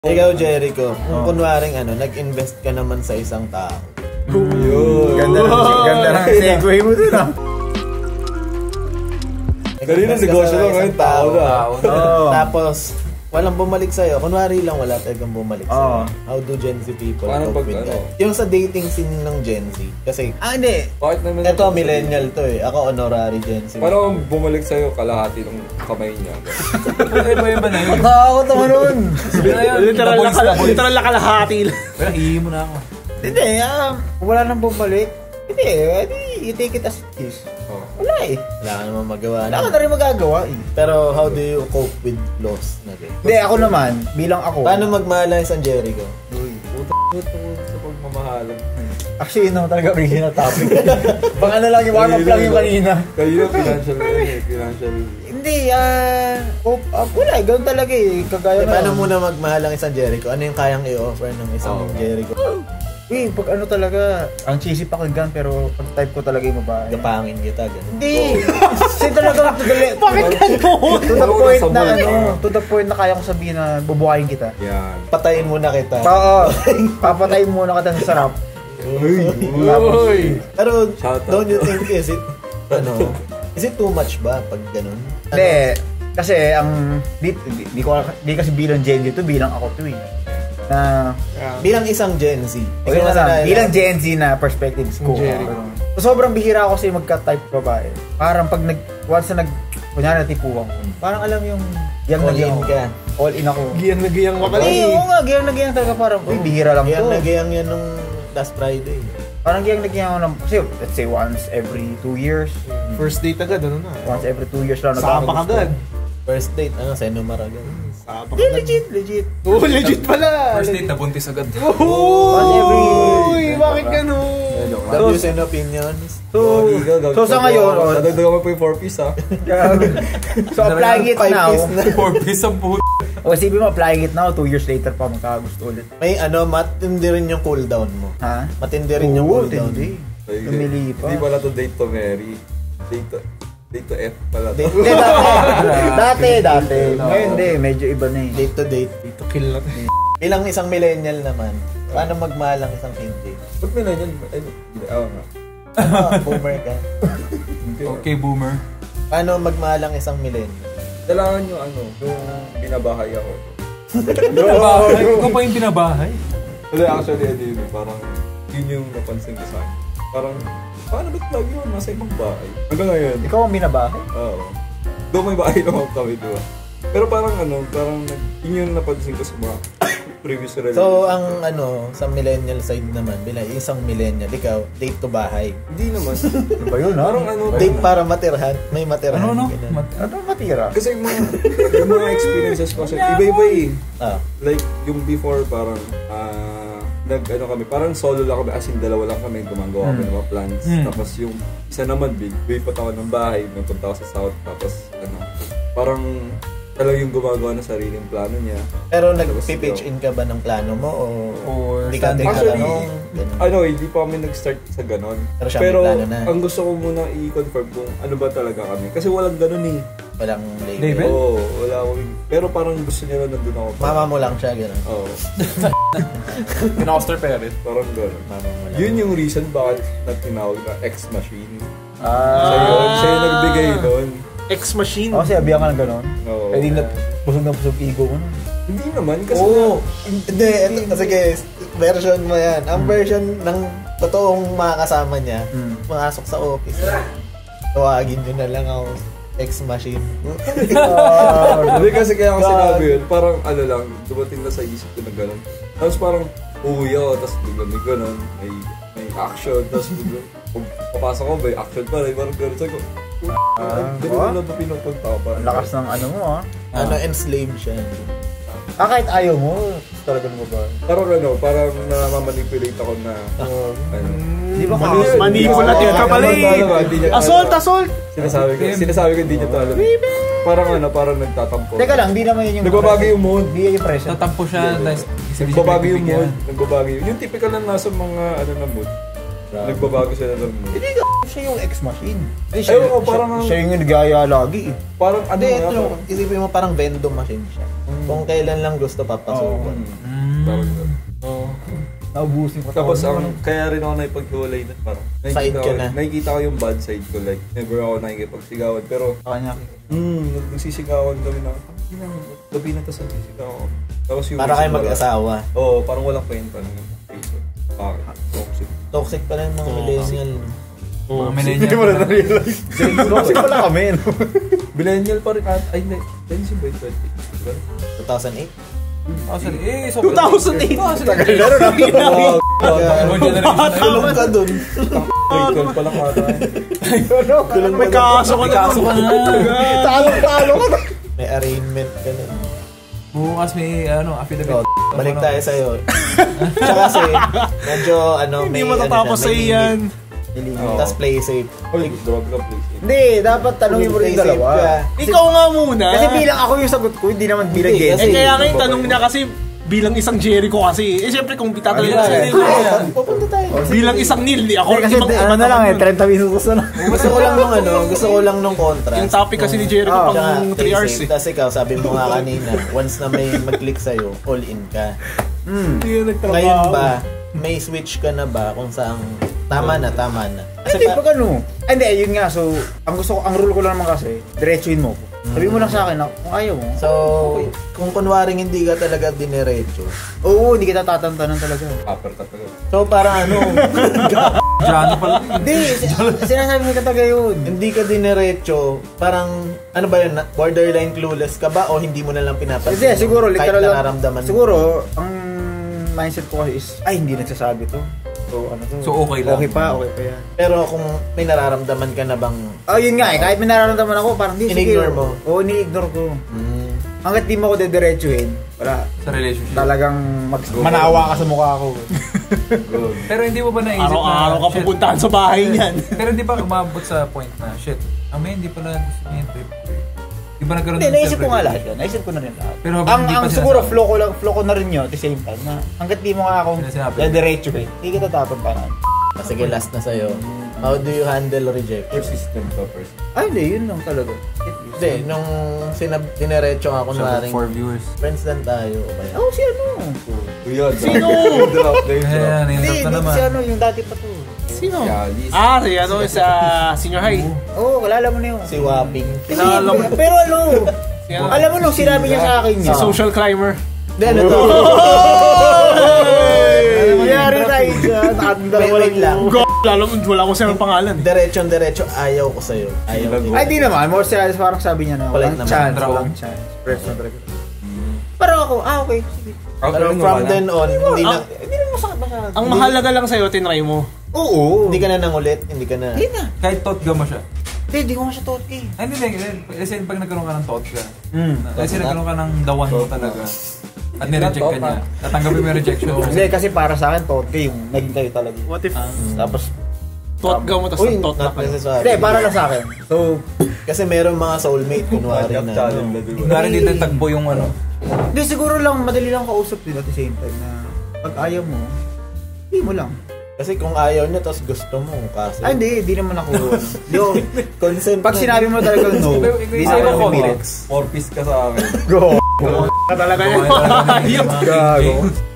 Ikaw, Jericho, kung kunwaring nag-invest ka naman sa isang tao. Ganda ng segue mo dun Kanina negosyo lang ngayon, tao na. Tapos, walang bumalik sa'yo. Kunwari lang, wala talagang bumalik sa'yo. How do Gen Z people cope with that? Yung sa dating scene ng Gen Z. Kasi, hindi. Ito, millennial to eh. Ako, honorary Gen Z. Paano bumalik sa'yo kalahati ng kamay niya? Ay, ba na yun? Matakot naman nun. Literal na kalahati lang. Pero hihi mo na ako. Hindi, wala nang bumalik. Hindi, you take it as it is. Wala eh. Wala ka naman magawa. Wala ka na rin magagawa eh. Pero how do you cope with loss? Hindi, ako naman, bilang ako. Paano magmahal ang isang Jericho? Sa pagmamahalan. Actually, yun naman talaga original topic. Baka na lang yung warm-up lang yung kanina. Kanina, financial. Hindi, wala eh. Ganoon talaga eh. Kagaya na. Paano muna magmahal ang isang Jericho? Ano yung kayang i-offer ng isang Jericho? Pag ano talaga, ang cheesy pakinggan pero pag type ko talaga yung babae. Gapangin kita, gano'n. Hindi! Kasi talaga bakit gano'n? To the point na kaya ko sabihin na bubuhayin kita. Yan. Patayin muna kita. Oo. Papatayin muna kita sa sarap. Pero don't you think is it too much ba pag gano'n? Hindi. Kasi di kasi bilang Gen Z to, bilang ako to eh. Bilang isang Gen Z. Bilang Gen Z na perspective ko. Sobrang bihira ako kasi magka-type babae. Parang pag once na kunyari natipuan ko, parang alam yung giyang na giyang ka. All in ako. Giyang na giyang ka pala. Oo nga, giyang na giyang talaga parang, bihira lang to. Giyang na giyang yan nung last Friday. Parang giyang na giyang ako kasi let's say once every 2 years. First date agad, ano na? Once every 2 years lang. Sapa agad. First date, Senumar agad. Legit. Oh, legit pala. First date, nabuntis agad. Once every... Bakit ganun? Views and opinions. So sa ngayon, dadagdagan mo pa yung 4 piece ha. So applying it now. 4 piece ang puto. O isipin mo, applying it now, 2 years later pa magkagusto ulit. May matindi rin yung cooldown mo. Ha? Matindi rin yung cooldown. Tumili pa. Hindi pala to date to marry. Date to F pala to. Dati. Ngayon hindi, medyo iba na eh. Date to date. Date to kill na to. Bilang isang millennial naman, paano magmahal ang isang hindi? Ba't may nanyan? Nga. Boomer ka. Okay, boomer. Paano magmahal ang isang millennial? Kailangan yung binabahay ako. Binabahay? Ikaw pa yung binabahay? Hindi, actually, parang yun yung napansin ko sa akin. Parang, paano ba't lagi yun nasa ibang bahay? Hanggang ngayon. Ikaw ang binabahay? Oo. Doon may bahay naman kami, diba? Pero parang yun yung napansin ko sa mga previous relationship. So, ang sa millennial side naman, bilang isang millennial, ikaw, date to bahay. Hindi naman. Ano ba yun, ha? Parang date para matirhan. May matirhan. Ano? Ano matira? Kasi yung mga experiences ko, iba-iba eh. Like, yung before, parang, kami, parang solo lang kami, as in dalawa lang kami, gumagawa kami ng mga plans. Tapos yung isa naman, lipat ako ng bahay, napunta ako sa South, tapos parang talagang yung gumagawa ng sariling plano niya. Pero nag-pitch in ka ba ng plano mo or hindi ka tanong? Hindi pa kami nag-start sa ganon. Pero ang gusto ko muna i-confirm kung ano ba talaga kami. Kasi walang ganon eh. Walang label? Oo, wala akong. Pero parang gusto niya lang nandun ako. Mama mo lang siya, gano'n? Oo. Pinakoster parent? Parang gano'n. Yun yung reason bakit tinawag na X-Machine. Siya yung nagbigay doon. X-Machine? Kasi abiyan ka ng gano'n? Oo. Di na busog ego mo. Hindi naman, kasi Hindi, sige, version mo yan. Ang version ng totoong mga kasama niya, pumasok sa office. Tawagin nyo na lang ako. X-Machine. Hindi kasi kaya ako sinabi yun, parang lang, dumating na sa isip ko na gano'n. Tapos parang uuwi ako, tapos bigla may gano'n, may action, tapos bigla, papasok ko, may action pa rin, parang gano'n. Sabi ko, gano'n na ba pinupunta ko pa? Lakas ng mo Enslaved siya. Kahit ayaw mo, talagang mo ba? Parang namamanipulate ako na, Di ba manipulative ka pala eh. Assault! Sinasabi ko hindi niya talaga. Parang nagtatampo. Teka lang, hindi naman yun yung... Nagbabago yung mood. Hindi yung present. Tatampo siya. Nagbabago yung mood. Yung typical na nasa mga na mood. Nagbabago sila ng mood. Hindi ka, siya yung ex-machine. Ayun, parang... Siya yung nagaya lagi eh. Parang ano Hindi, nga. isipin mo parang vending machine siya. Kung kailan lang gusto papasukan. Naubusin ko. Tapos kaya rin ako nakipaghiwalay na parang Side ka na. nakikita ko yung bad side ko, like never ako nakikipagsigawan, pero Kanya. nagsisigawan kami na gabi na tas nagsisigawan. Tapos yung Para kayo mag-asawa. Oo, parang walang kwenta ng reason. Bakit? Toxic. Toxic pala yung mga millennial. Mga millennial. Hindi mo na na-realize. Toxic pala kami, no? Millennial pa rin. Ay, hindi. Then si Boy 20. 2008? 2008. Tagal na rin ako. Tulong ka dun. Grade 12 pa lang ata. May kaso ka na. Talo ka na. May arraignment ka na. Bukas may affidavit. Balik tayo sa'yo. Siya kasi, medyo Hindi may matatapos sa may iyan. Tapos play safe. Uy, drug ka please. Hindi, dapat tanongin mo rin Play safe dalawa. ka. Ikaw nga muna. Kasi bilang ako yung sagot ko, hindi naman bilang Hindi, Jesse. kasi- kaya nga yung tanong niya kasi bilang isang Jericho kasi. Siyempre kung tatanungin Ayun, sa ayun. Nil. Pupunta tayo. Bilang isang Nil, di ako Kasi ano na lang 30 minutos na. Gusto ko lang nung contrast. Yung topic kasi ni Jericho Oh. pang 3 hours eh. Tapos ikaw, sabi mo nga kanina, once na may mag-click sa'yo, all in ka. Hindi yun nagtrabaho. Ngayon ba, may switch ka na ba kung saan tama na. Hindi, pag ano. Hindi, yun nga. So, ang rule ko lang naman kasi, diretsuin mo ko. Sabi mo lang sa akin na kung ayaw mo. So, kung kunwaring hindi ka talaga dinerecho, Oo, hindi kita tatantanan talaga. Upper ka talaga. so parang Diyan pala. Hindi, sinasabi mo talaga yun. hindi ka dinerecho, parang, ano ba yun, borderline clueless ka ba o hindi mo na lang pinapansin? Kasi siguro, Kahit literal lang. nararamdaman mo. Siguro, ang mindset ko kasi is, ay, hindi nagsasabi to. So, ano to? So, okay lang. Okay pa yan. Pero kung may nararamdaman ka na bang, Oh, yun nga eh. Kahit may nararamdaman ako, parang di. In-ignore mo? Oo, ini-ignore ko. Hanggat di mo ako dediretsuhin, wala. Sa relationship. Talagang manawa ka sa mukha ko. Good. Pero hindi mo ba naisip Araw-araw ka shit, pupuntahan sa bahay niyan. Pero hindi ba umabot sa point na, shit, hindi pala gusto niya yung trip. Di ba nagkaroon Hindi, ng naisip ko nga self-realization? lahat yun. Naisip ko na rin lahat. Pero habang hindi pa Ang sinasabi. siguro, flow ko na rin yun at the same time na hanggat di mo nga ako Sinasabi. dediretsuhin, hindi kita tatantanan. sige, last na sa'yo, how do you handle rejection? Persistent ka person. Ay, hindi. Yun lang talaga. Hindi, nung dinerecho nga kunwaring, For viewers. friends lang tayo, o kaya, Oh, si ano? Kuya, Sino? Drop, name drop. Ayan, Hindi, nindot na hindi naman. si ano, yung dati pa to. Sino? Yalis. Si ano, sa senior high. Oo, kilala mo na yun. si Wapping. Kilala mo. Pero ano, Si ano? alam mo nung sinabi niya sa akin Si niya. social climber. Hindi, ano to? Yari tayo dyan. Wait lang. Wala ko sa'yo ng pangalan. Diretso, ayaw ko sa'yo. Ayaw ko. Ay, di naman. More serious, parang sabi niya na, Walang walang naman. chance, Draw. walang chance. First na talaga. Parang ako, okay, sige. Pero from then on, hindi na, Hindi naman masakit masyado. Ang mahalaga lang sa'yo, tinry mo. Oo. hindi ka na nangulit, hindi ka na. Hindi na. Kahit totga mo siya. Hindi ko nga siya totke. Ay, hindi. Kasi pag nagkaroon ka ng totga. Hmm. Kasi nagkaroon ka ng the one mo talaga. At nireject ka niya. Tatanggapin mo yung rejection. Hindi, kasi para sa akin, totke yung naging kayo talaga. What if Tapos, totga mo tapos Uy, tot na not kayo? necessary. hindi, para lang sa akin. So, Kasi meron mga soulmate, kunwari na. Challenge level 1. Kunwari dito tagpo yung ano. hindi, siguro lang, madali lang kausap din at the same time na pag ayaw mo, hindi mo lang. Kasi kung ayaw niya, tapos gusto mo, kasi. Ay, hindi naman ako. Yo, Consent pag sinabi mo talaga no, hindi na ako pimilit. 4 piece ka sa akin. Go! Talaga yun. Gago.